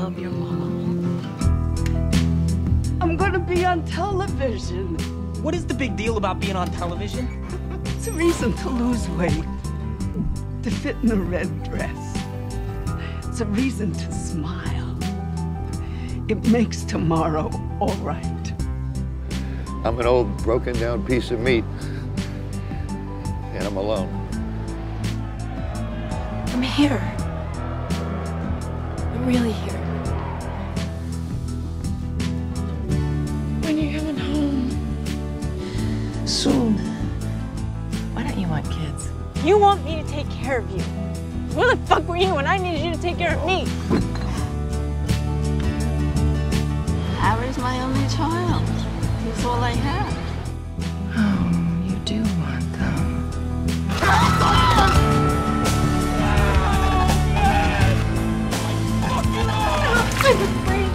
love your mom. I'm gonna be on television. What is the big deal about being on television? It's a reason to lose weight, to fit in a red dress. It's a reason to smile. It makes tomorrow all right. I'm an old, broken-down piece of meat, and I'm alone. I'm here. I'm really here. When are you coming home? Soon. Why don't you want kids? You want me to take care of you. Where the fuck were you when I needed you to take care of me? Harry's my only child. He's all I have. Oh, you do want them. I'm afraid.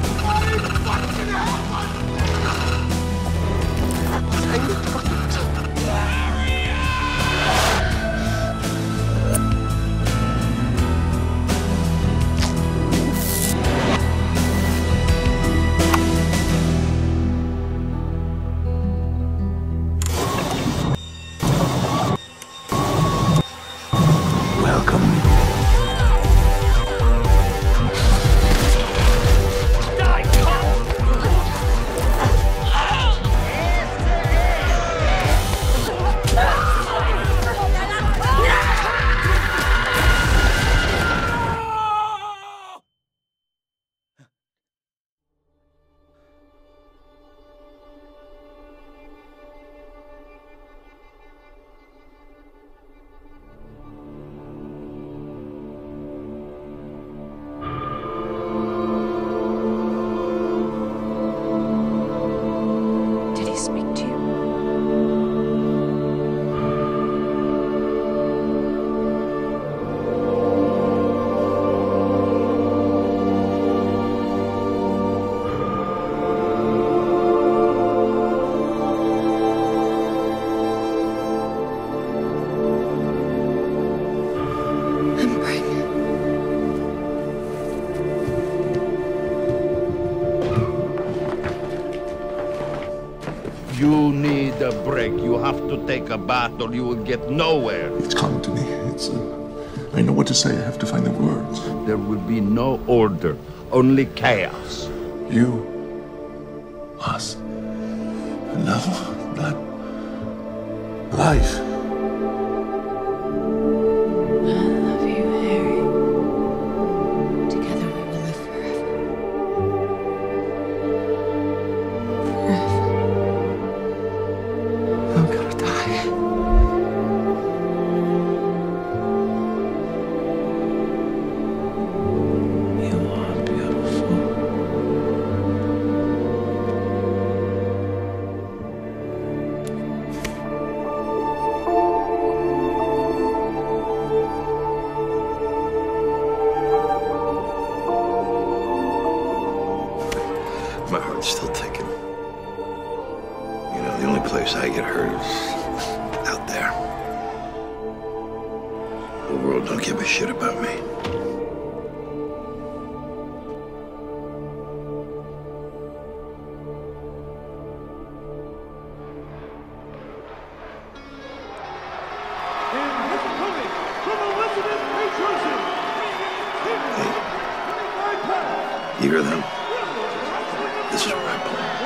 You need a break. You have to take a bath or you will get nowhere. It's coming to me. I know what to say. I have to find the words. There will be no order, only chaos. You, us, love, blood, life. I love you, Harry. Together we will live forever. Forever. I'm gonna die. You are beautiful. My heart's still ticking. You know, the only place I get hurt is out there. The world don't give a shit about me. Hey, you hear them? This is where I belong.